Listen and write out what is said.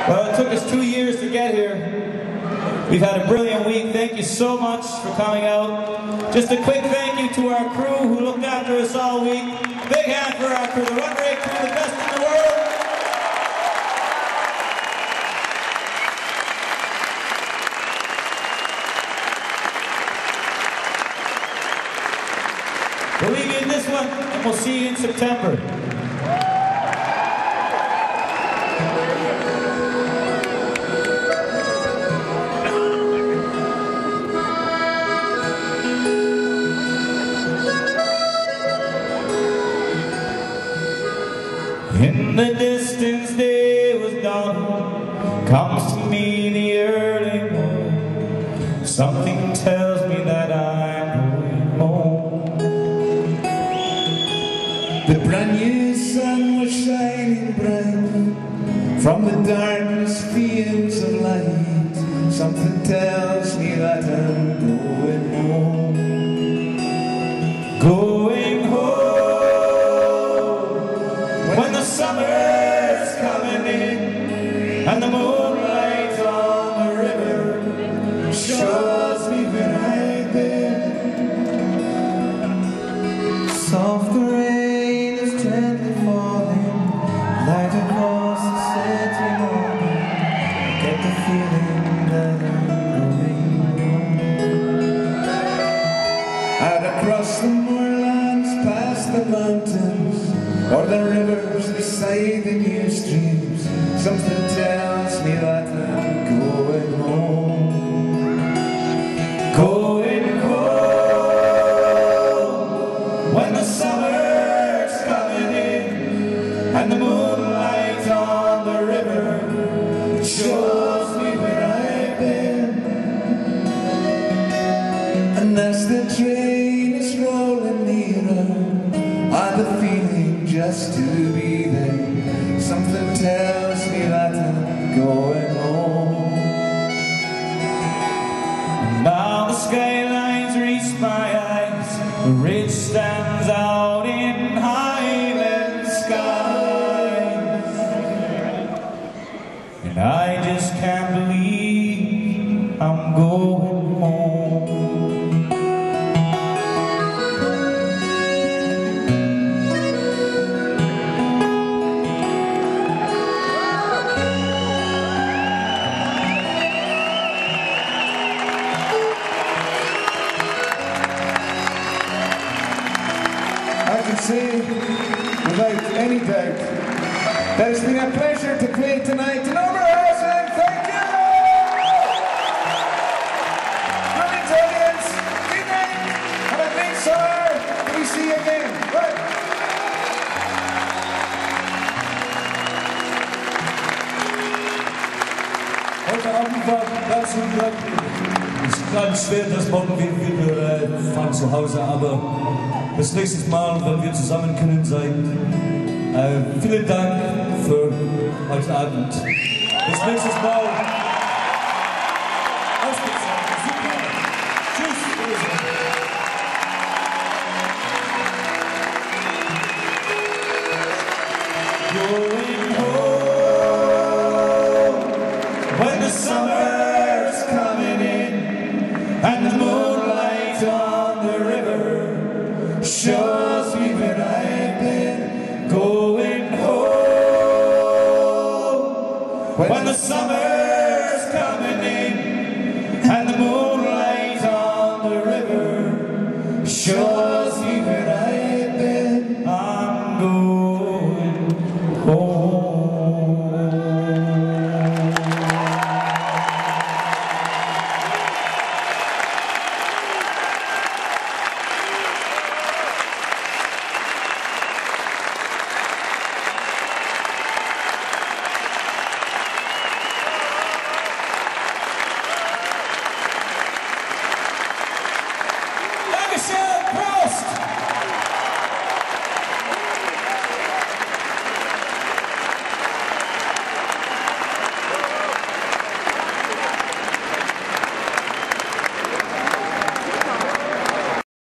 Well, it took us 2 years to get here. We've had a brilliant week. Thank you so much for coming out. Just a quick thank you to our crew who looked after us all week. Big hand for our crew, the Run Rate crew, the best in the world. We'll leave you in this one, and we'll see you in September. In the distance day was dawn, comes to me the early morn. Something tells me that I'm going home. The brand new sun was shining bright from the darkness fields of light. Something tells me that I'm going home. Going home. When the summer's coming in and the moonlight on the river shows me where I've been. Soft rain is gently falling, light across the city morning. I get the feeling that I'm going home. Out across the moorlands, past the mountains, or the rivers beside the new streams, something tells me that I'm going home. Going home. When the summer's coming in and the moonlight on the river shows me where I've been. And as the train is rolling nearer, I've a feeling just to be there. Something tells me that I'm going home. Now the skylines reach my eyes, the ridge stands out in highland skies, and I just can't believe I'm going home. I can say, without any doubt, that it's been a pleasure to play tonight in Oberhausen. Thank you! Brilliant audience, good night, have a great summer, and we see you again. Right. Heute Abend war ganz unglaublich. Es ist ganz schwer, dass morgen wir fahren zu Hause, aber das nächste Mal, wenn wir zusammen können sein. Vielen Dank für heute Abend. Bis nächstes Mal. Ausgezeichnet, super. Tschüss. Going home when the summer's coming in and the moonlight on the river shows me where I've been. Going home when the summer's coming in